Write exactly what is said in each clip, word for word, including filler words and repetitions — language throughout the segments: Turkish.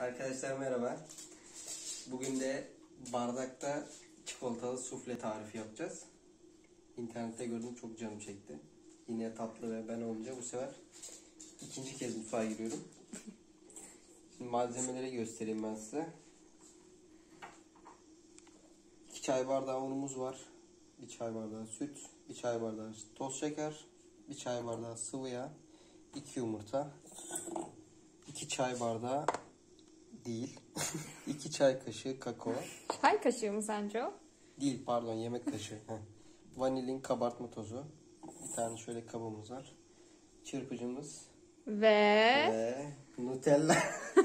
Arkadaşlar merhaba. Bugün de bardakta çikolatalı sufle tarifi yapacağız. İnternette gördüm, çok canım çekti. Yine tatlı ve ben olunca bu sefer ikinci kez mutfağa giriyorum. Şimdi malzemeleri göstereyim ben size. iki çay bardağı unumuz var. bir çay bardağı süt, bir çay bardağı toz şeker, bir çay bardağı sıvı yağ, iki yumurta, iki çay bardağı değil, iki çay kaşığı kakao. Çay kaşığı mı sence o? Değil, pardon, yemek kaşığı. Vanilin kabartma tozu. Bir tane şöyle kabımız var. Çırpıcımız. Ve... Ve Nutella.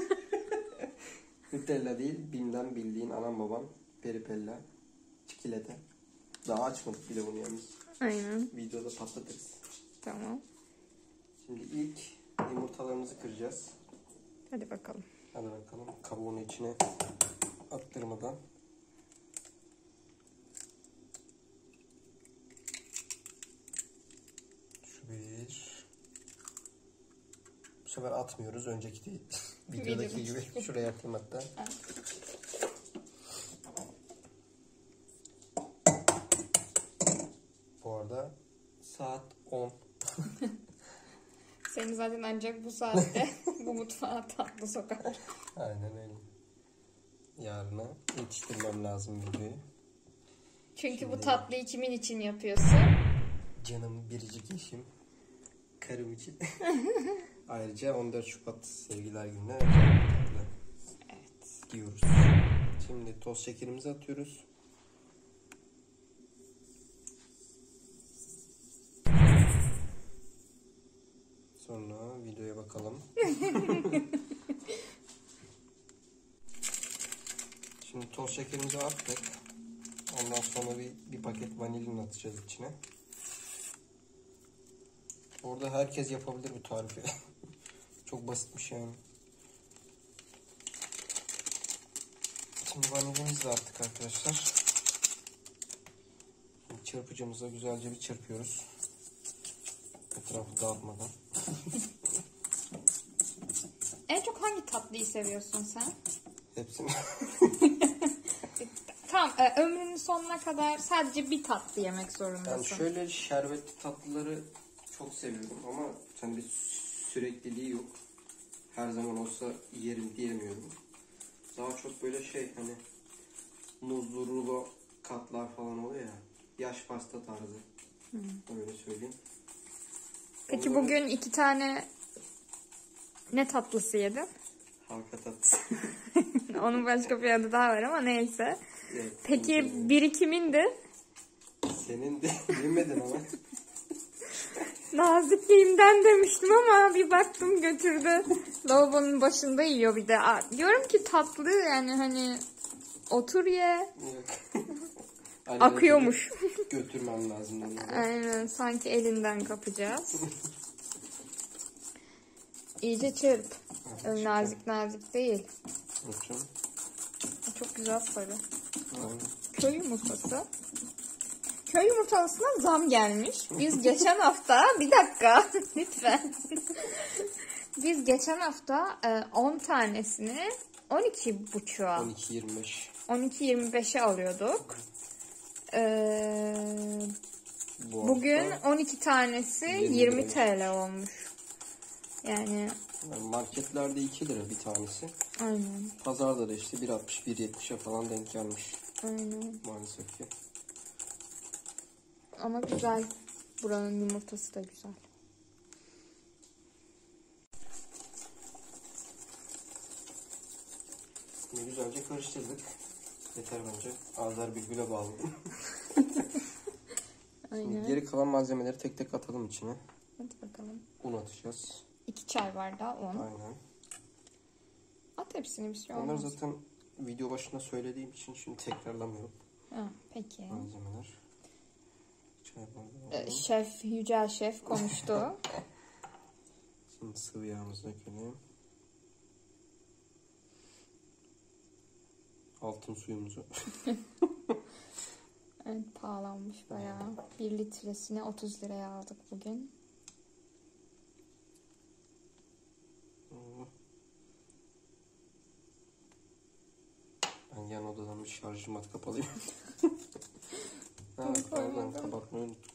Nutella değil, Bim'den bildiğin anam babam. Peripella. Çikolata. Daha açmadık bile bunu yalnız. Aynen. Videoda patlatırız. Tamam. Şimdi ilk yumurtalarımızı kıracağız. Hadi bakalım. Hadi bakalım. Kabuğunu içine attırmadan. Şu bir. Bu sefer atmıyoruz. Önceki değil. Videodaki gibi. Şuraya atayım hatta. Bu arada saat on. Seni zaten ancak bu saatte bu mutfağa tatlı sokar. Aynen öyle. Yarına yetiştirmem lazım videoyu. Çünkü Şimdi... bu tatlıyı kimin için yapıyorsun? Canım biricik eşim. Karım için. Ayrıca on dört Şubat Sevgiler Günü'ne evet. diyoruz. Şimdi toz şekerimizi atıyoruz. Sonra videoya bakalım. Şimdi toz şekerimizi attık. Ondan sonra bir, bir paket vanilin atacağız içine. Orada herkes yapabilir bu tarifi. Çok basitmiş yani. Şimdi vanilimizi de attık arkadaşlar. Şimdi çırpıcımızla güzelce bir çırpıyoruz. Etrafı dağıtmadan. En çok hangi tatlıyı seviyorsun sen? Hepsini. Tamam, e, ömrünün sonuna kadar sadece bir tatlı yemek zorundasın. Yani şöyle şerbetli tatlıları çok seviyorum ama hani bir sürekliliği yok. Her zaman olsa yerim diyemiyorum. Daha çok böyle şey hani muzlu rulo katlar falan oluyor ya. Yaş pasta tarzı. Hmm. Öyle söyleyeyim. Peki onları... bugün iki tane ne tatlısı yedin? Halka tatlısı. Onun başka bir adı daha var ama neyse. Evet, peki biri kimindi? Senin de bilmedin ama. Nazikliğimden demiştim ama bir baktım götürdü. Lavabonun başında yiyor bir de. Aa, diyorum ki tatlı yani hani otur ye. Akıyormuş. Götürmem lazım. Aynen, sanki elinden kapacağız. İyice çırp. Öyle nazik nazik değil. Bakın. Çok güzel sarı. Aynen. Köy yumurtası. Köy yumurtasına zam gelmiş. Biz geçen hafta bir dakika lütfen. Biz geçen hafta on tanesini on iki buçuğa on iki yirmi beş on iki yirmi beşe alıyorduk. Ee, Bu bugün on iki tanesi yirmi TL olmuş. Yani marketlerde iki lira bir tanesi. Aynen. Pazarda da işte bir altmış bir yetmişe falan denk gelmiş. Aynen. Maalesef ki. Ama güzel. Buranın yumurtası da güzel. Şimdi güzelce karıştırdık. Yeter bence. Azer Bülbül'e bağladım. Şimdi geri kalan malzemeleri tek tek atalım içine. Hadi bakalım. Un atacağız. iki çay bardağı un. Aynen. At hepsini, bir şey olmaz. olmaz. Onları zaten video başında söylediğim için şimdi tekrarlamıyorum. Ha, peki. Malzemeler. Çay bardağı. Ee, şef, Yücel Şef konuştu. Şimdi sıvı yağımızı dökelim. Altın suyumuzu. Evet, pahalanmış bayağı. Bir litresine otuz liraya aldık bugün. şarjım at kapalıyım. Ha, Bunu pardon, koymadım. kabartmayı unuttum.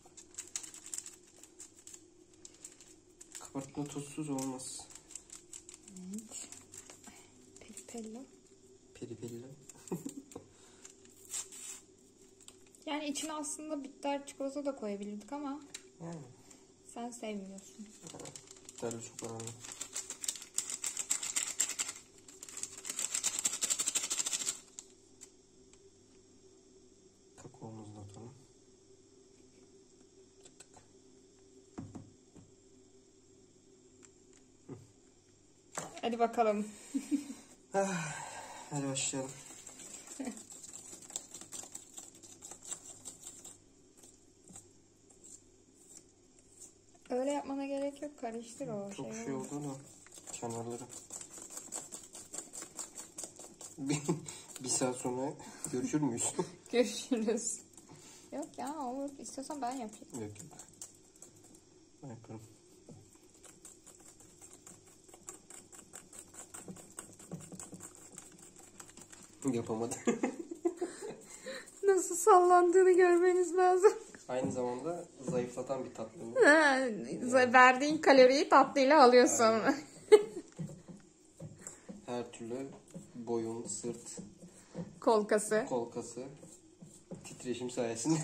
Kabartma tuzsuz olmaz. Evet. Peripello. Peripelli. Yani içine aslında bitter çikolata da koyabilirdik ama Yani. sen sevmiyorsun. Bitterli çok önemli. Kakaomuzu da atalım. Hadi bakalım. Hadi başlayalım. Öyle yapmana gerek yok. Karıştır o Çok şey. şey oldu da kenarları. Bir, bir saat sonra görüşür müyüz? Görüşürüz. Yok ya olur. İstiyorsan ben yapayım. Yok yok. Ben yaparım. Yapamadım. Nasıl sallandığını görmeniz lazım. Aynı zamanda zayıflatan bir tatlı bu. Ha, verdiğin kaloriyi tatlıyla alıyorsun. Aynen. Her türlü boyun, sırt, Kol kası. kol kası titreşim sayesinde.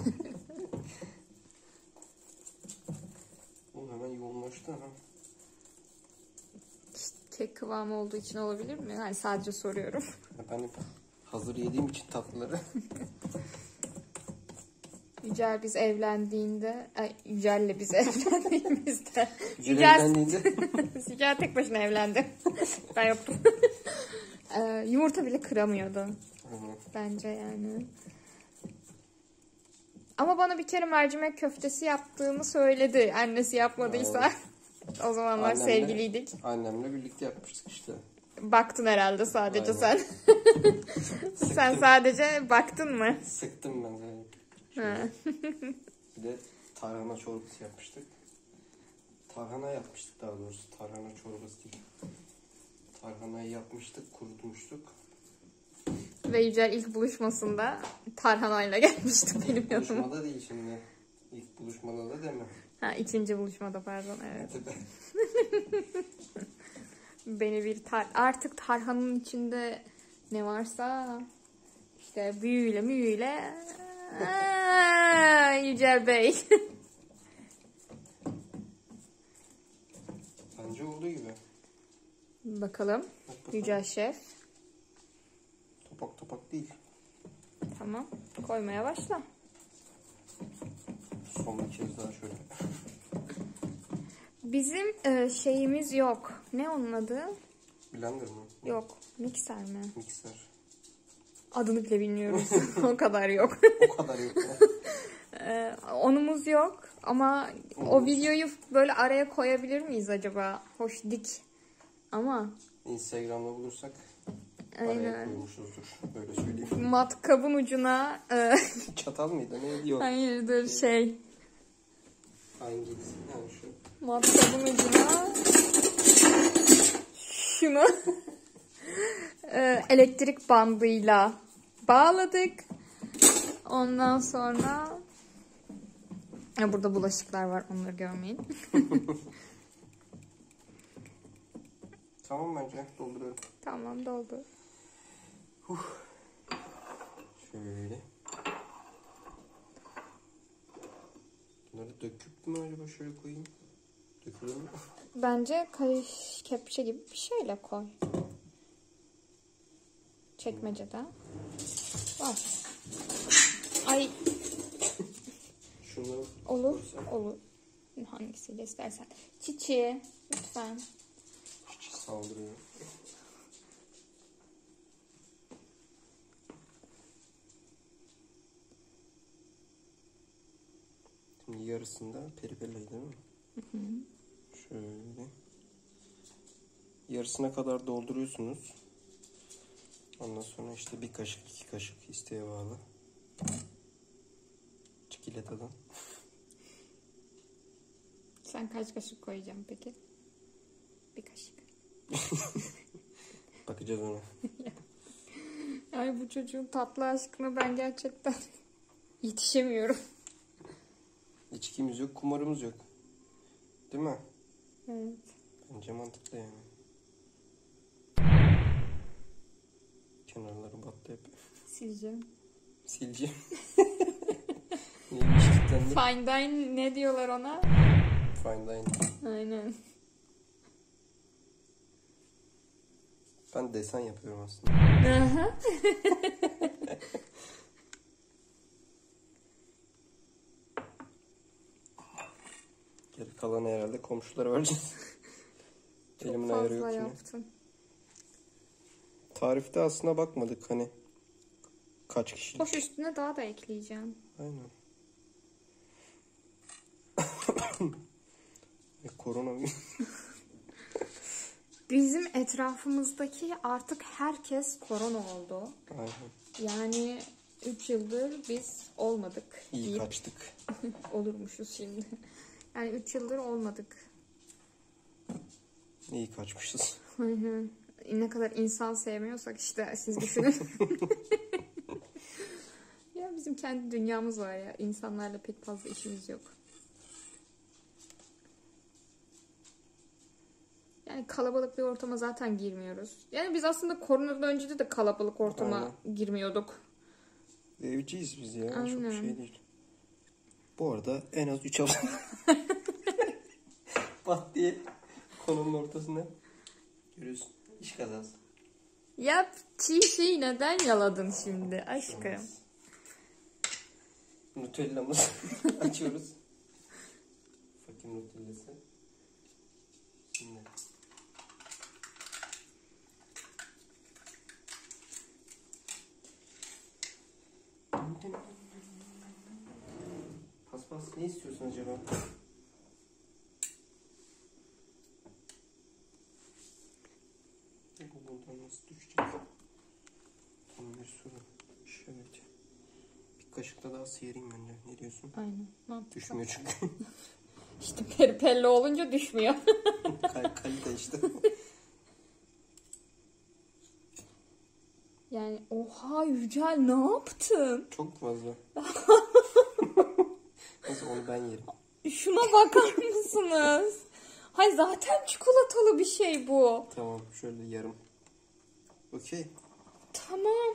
Oğlum hemen yoğunlaştı ha. Kek kıvamı olduğu için olabilir mi? Yani sadece soruyorum. Ben hep hazır yediğim için tatlıları. Yücel biz evlendiğinde, ay, Yücel'le biz evlendiğimizde. Yücel evlendiğinde. Yücel tek başına evlendi. Ben yoktum. Ee, yumurta bile kıramıyordu. Aynen. Bence yani. Ama bana bir kere mercimek köftesi yaptığını söyledi. Annesi yapmadıysa. O zamanlar Annemle- sevgiliydik. Annemle birlikte yapmıştık işte. Baktın herhalde sadece Aynen. sen. Sen sadece baktın mı? Sıktım ben de. Ha. Bir de tarhana çorbası yapmıştık. Tarhana yapmıştık daha doğrusu. Tarhana çorbası değil. Tarhanayı yapmıştık, kurutmuştuk. Ve Yücel ilk buluşmasında tarhanayla gelmişti benim İlk yanıma. buluşmada değil şimdi. İlk buluşmada da deme. Ha, ikinci buluşmada pardon evet. Tabii. Beni bir tar artık tarhanın içinde ne varsa işte büyüyle müyüyle Aa, Yücel Bey. Bence olduğu gibi. Bakalım. Bak bakalım. Yücel Şef. Topak topak değil. Tamam. Koymaya başla. Son bir kez daha şöyle. Bizim e, şeyimiz yok. Ne onun adı? Blender mı? Yok. Mikser mi? Mikser. Adını bile bilmiyoruz. O kadar yok. O kadar yok ya. Ee, onumuz yok ama o Onumuz. videoyu böyle araya koyabilir miyiz acaba? Hoş dik. Ama Instagram'da bulursak araya aynen. koymuşuzdur. Böyle söyleyeyim. Matkabın ucuna e, Çatal mıydı? Neydi? Yok. hayırdır şey. Hangisi? Yani şu. Matkabın ucuna şunu e, elektrik bandıyla bağladık. Ondan sonra ya burada bulaşıklar var, onları görmeyin. Tamam bence. Dolduruyorum. Tamam doldu. Şöyle. Bunları döküp mü acaba şöyle koyayım? Dökülür mü? Bence kayış kepçe gibi bir şeyle koy. Çekmecede. Var. Ay Şunları olur koysam. olur. Hangisiyle istersen. Çiçeği lütfen. Hiç saldırıyor. Şimdi yarısında peripellayı değil mi? Hı hı. Şöyle. Yarısına kadar dolduruyorsunuz. Ondan sonra işte bir kaşık, iki kaşık isteğe bağlı. Çikolatadan. Sen kaç kaşık koyacaksın peki? Bir kaşık. Bakacağız ona. Ay bu çocuğun tatlı aşkına ben gerçekten yetişemiyorum. İçkimiz yok, kumarımız yok. Değil mi? Evet. Bence mantıklı yani. Kenarları battı hep. Sileceğim. Sileceğim. Neymiş kilitlendi? Fine dine ne diyorlar ona? Fine dine. Aynen. Ben desen yapıyorum aslında. Aha. Geri kalanı herhalde komşulara vereceğiz. Çok Elimin ayarı fazla yok yine. yaptım. Tarifte aslında bakmadık hani kaç kişilik. Hoş üstüne daha da ekleyeceğim. Aynen. e, korona Bizim etrafımızdaki artık herkes korona oldu. Aynen. Yani üç yıldır biz olmadık. İyi deyip kaçtık. olurmuşuz şimdi. Yani üç yıldır olmadık. İyi kaçmışız. Aynen. Ne kadar insan sevmiyorsak işte siz düşünün. Ya bizim kendi dünyamız var ya. İnsanlarla pek fazla işimiz yok. Yani kalabalık bir ortama zaten girmiyoruz. Yani biz aslında koronadan önce de, de kalabalık ortama Aynen. girmiyorduk. Evciyiz biz ya. Aynen. Çok şey değil. Bu arada en az üç hafta. Pat diye konunun ortasında. Görüyorsun. İş kazası. Ya çiğ şeyi neden yaladın şimdi aşkım? Nutellamızı açıyoruz. Fakir Nutellası. Şimdi. Paspas ne istiyorsun acaba? Buradan nasıl düşeceğiz? Tam bir soru. Şöyle. Bir kaşıkla daha sıyırayım bence. Ne diyorsun? Aynen. Mantıklı. Düşmüyor çünkü. İşte peripelli olunca düşmüyor. Kal kalite işte. Yani oha Yücel ne yaptın? Çok fazla. Neyse onu ben yerim. Şuna bakar mısınız? Hay zaten çikolatalı bir şey bu. Tamam şöyle yarım. Okey. Tamam.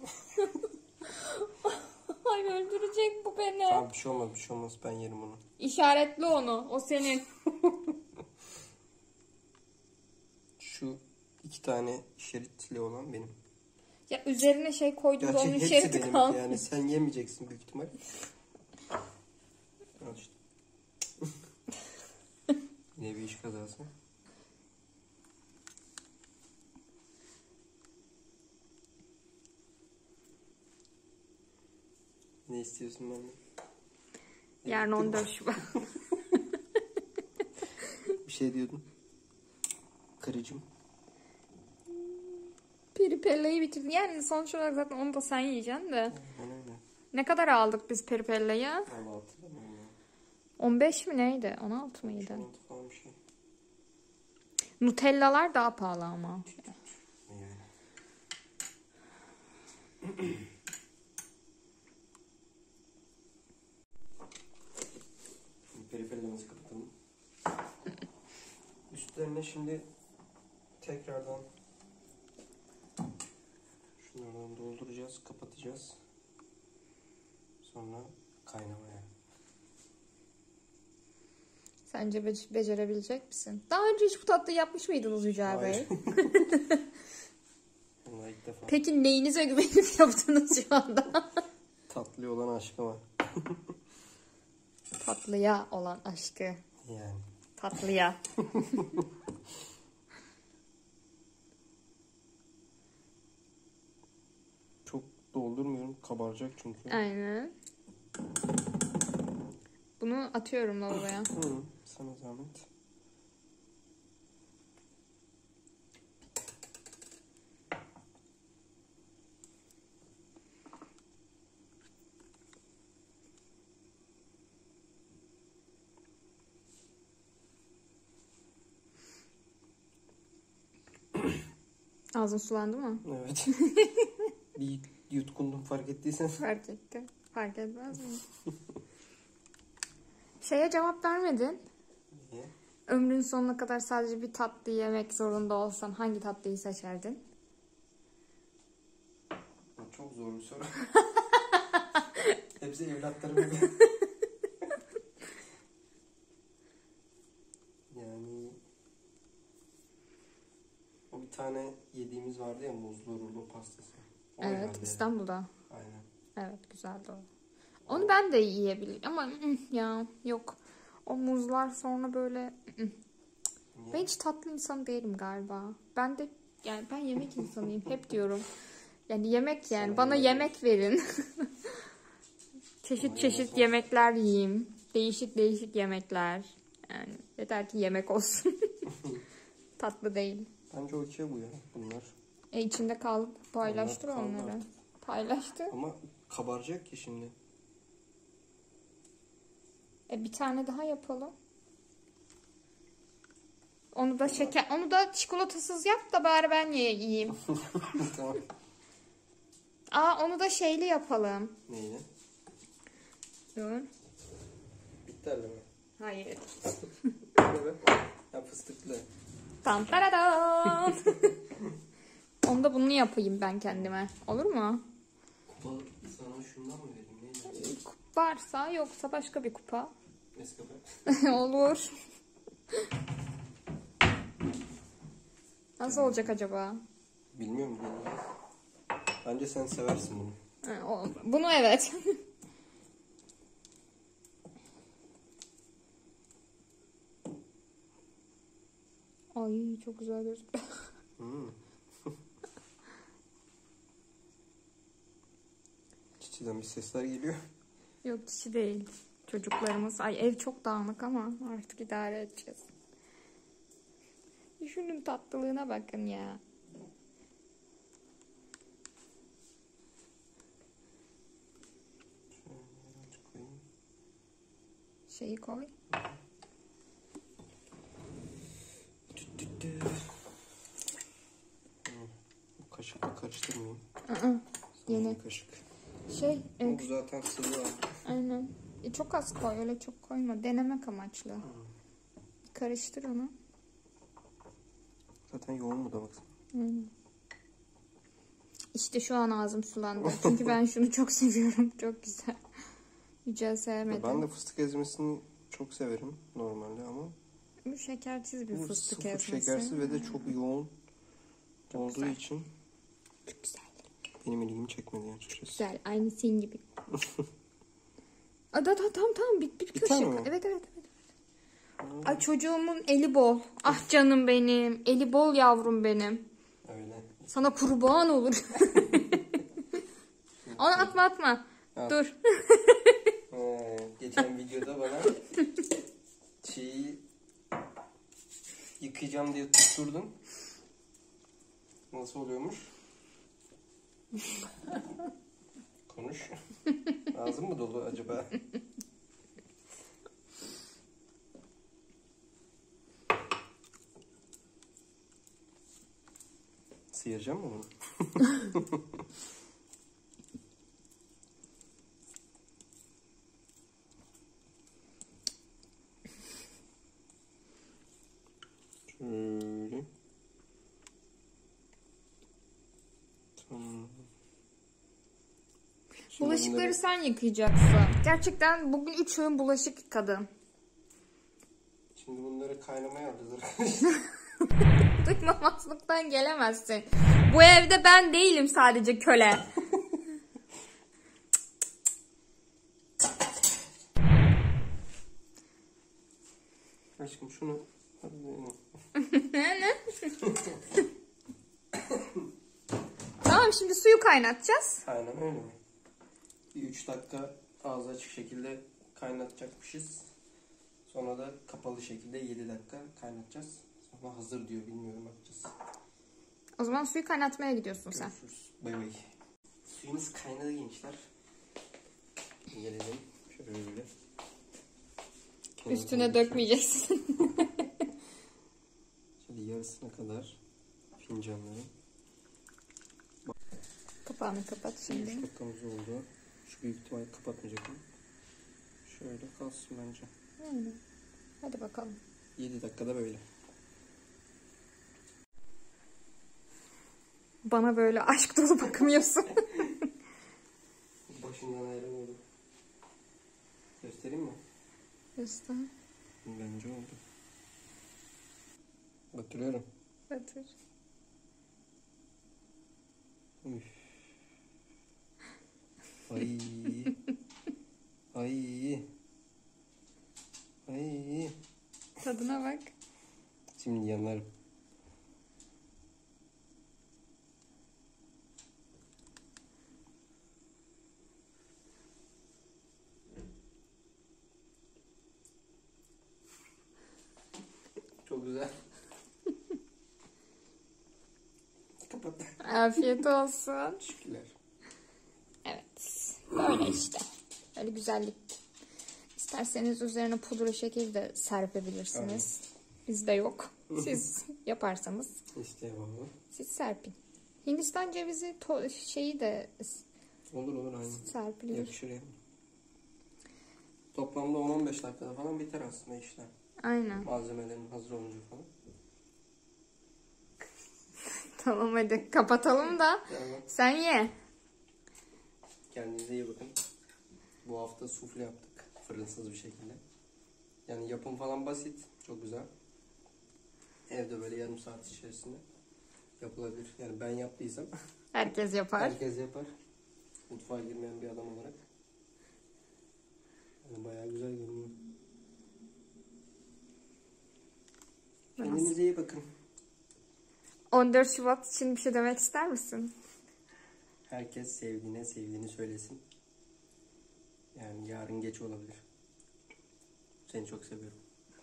Ay öldürecek bu beni. Tamam bir şey olmaz bir şey olmaz ben yerim onu. İşaretli onu. O senin. Şu iki tane şeritli olan benim. Ya üzerine şey koydum da Gerçi onun hepsi şeridi benim kaldı. yani sen yemeyeceksin büyük ihtimal. Al işte. Yine bir iş kazası. Ne istiyorsun benden? Yarın on dört Şubat. Bir şey diyordun. Karıcığım. Peripellayı bitirdin. Yani sonuç olarak zaten onu da sen yiyeceksin de. Aynen öyle. Ne kadar aldık biz peripellayı? Vallahi hatırlamıyorum ya. on beş mi neydi? on altı mıydı? Şu altı falan bir şey. Nutellalar daha pahalı ama. Yani. Şimdi peripellamızı kapatalım. Üstlerine şimdi tekrardan şunlardan dolduracağız, kapatacağız. Sonra kaynamaya. Sence be- becerebilecek misin? Daha önce hiç bu tatlıyı yapmış mıydınız Yücel Bey? Hayır. Vallahi ilk defa. Peki neyinize güvenip yaptınız şu anda? Tatlı olan aşkıma. Tatlıya olan aşkı. Yani. Tatlıya. Çok doldurmuyorum. Kabaracak çünkü. Aynen. Bunu atıyorum lavaboya. Hı, sana zahmet. Ağzın sulandı mı? Evet. Bir yutkundum, fark ettiysen. Fark etti. Fark etmez mi? Şeye cevap vermedin. Niye? Ömrün sonuna kadar sadece bir tatlı yemek zorunda olsan hangi tatlıyı seçerdin? Çok zor bir soru. Hepsi evlatlarım gibi. Yani o bir tane yediğimiz vardı ya, muzlu rulo pastası. O Evet, herhalde. İstanbul'da. Aynen. Evet, güzeldi o. Onu ben de yiyebilirim ama ı, ya yok. O muzlar sonra böyle ı. Ben hiç tatlı insan değilim galiba. Ben de yani ben yemek insanıyım hep diyorum. Yani yemek yani Sana bana yemek- yemek verin. Çeşit Sana çeşit yemek yemekler yiyeyim. Değişik değişik yemekler. Yani yeter ki yemek olsun. Tatlı değil. Bence okey bu ya bunlar. E içinde kaldı. Paylaştır Onlar kaldı onları. artık. Paylaştır. Ama kabaracak ki şimdi. E bir tane daha yapalım. Onu da şeker, onu da çikolatasız yap da bari ben ye- yiyeyim. Tamam. Aa onu da şeyli yapalım. Neyle? Dur. Bitterli mi? Hayır. Ne be? Ya fıstıklı. Tam taradan. Onu da bunu yapayım ben kendime. Olur mu? Kupa sana şundan mı vereyim? Neyle? Varsa yoksa başka bir kupa. Nescafe. Olur. Nasıl olacak acaba? Bilmiyorum. Bilmiyorum. Bence sen seversin bunu. Ha, o- Bunu evet. Ay çok güzel gözüküyor. Hmm. Çiçiden bir sesler geliyor. Yok kişi değil. Çocuklarımız. Ay ev çok dağınık ama artık idare edeceğiz. Şunun tatlılığına bakın ya. Şeyi koy. Kaşıkla karıştırmayayım. Aa, yeni. Kaşık. Şey. e, Bu zaten sıvı abi. aynen. E, çok az koy. Öyle çok koyma. Denemek amaçlı. Karıştır onu. Zaten yoğun bu da baksana. Aynen. İşte şu an ağzım sulandı. Çünkü ben şunu çok seviyorum. Çok güzel. Yücel sevmedim. Ben de fıstık ezmesini çok severim normalde ama Bu şekersiz bir bu fıstık sıfır ezmesi. şekersiz ve de çok yoğun Çok olduğu güzel. için Çok güzel. benim ilgimi çekmedi açıkçası. Güzel. Aynı senin gibi. Aa, da, da, tamam tamam. Bir, bir, Bir kaşık. tane mi? Evet evet. evet. Ay çocuğumun eli bol. Ah canım benim. Eli bol yavrum benim. Öyle. Sana kurban olur. Onu atma atma. At. Dur. Ee, geçen videoda bana çiğ yıkayacağım diye tutturdun. Nasıl oluyormuş? Konuş. Ağzın mı dolu acaba? Sıyıracağım mı bunu? Şöyle. Tamam. Şimdi Bulaşıkları bunları- sen yıkayacaksın. Gerçekten bugün üç öğün bulaşık yıkadın. Şimdi bunları kaynamaya alacağız arkadaşlar. Duymamazlıktan gelemezsin. Bu evde ben değilim sadece köle. Aşkım şunu... Tamam şimdi suyu kaynatacağız. Aynen öyle mi? Bir üç dakika ağzı açık şekilde kaynatacakmışız. Sonra da kapalı şekilde yedi dakika kaynatacağız. Sonra hazır diyor, bilmiyorum, bakacağız. O zaman suyu kaynatmaya gidiyorsun sen. Görüşürüz. Bay bay. Suyumuz kaynadı gençler. Gelelim şöyle. Üstüne dökmeyeceksin. Şöyle yarısına kadar fincanları. Kapağını kapat şimdi. üç dakikamız oldu. Şu büyük ihtimalle kapatmayacak mı? Şöyle kalsın bence. Aynen. Hadi bakalım. yedi dakikada böyle. Bana böyle aşk dolu bakmıyorsun. Başından ayrılmadım. Göstereyim mi? Göster. Bence oldu. Batırıyorum. Batır. Üf. Ay. Ay. Ay. Tadına bak. Şimdi yanlarım. Çok güzel. Kapat. Afiyet olsun. Teşekkürler. Evet. Böyle işte. Öyle güzellik. İsterseniz üzerine pudra şekeri de serpebilirsiniz. Bizde yok. Siz yaparsanız İşte baba. siz serpin. Hindistan cevizi to- şeyi de Olur olur aynen. serpilir. Yakışır yani. Toplamda on on beş dakikada falan biter aslında işler. Aynen. Malzemelerin hazır olunca falan. Tamam hadi kapatalım da Tamam. sen ye. Kendinize iyi bakın. Bu hafta sufle yaptık. Fırınsız bir şekilde. Yani yapım falan basit. Çok güzel. Evde böyle yarım saat içerisinde yapılabilir. Yani ben yaptıysam Herkes yapar. herkes yapar. Mutfağa girmeyen bir adam olarak. Yani bayağı güzel görünüyor. Kendinize iyi bakın. on dört Şubat için bir şey demek ister misin? Herkes sevdiğine sevdiğini söylesin. Yani yarın geç olabilir. Seni çok seviyorum.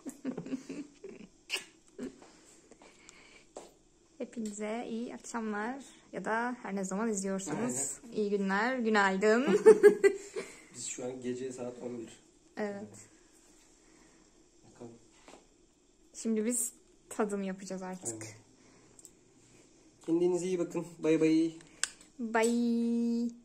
Hepinize iyi akşamlar ya da her ne zaman izliyorsanız iyi günler, günaydın. Biz şu an gece saat on bir. Evet. Bakalım. Şimdi biz tadım yapacağız artık. Aynen. Kendinize iyi bakın. Bay bay. Bye.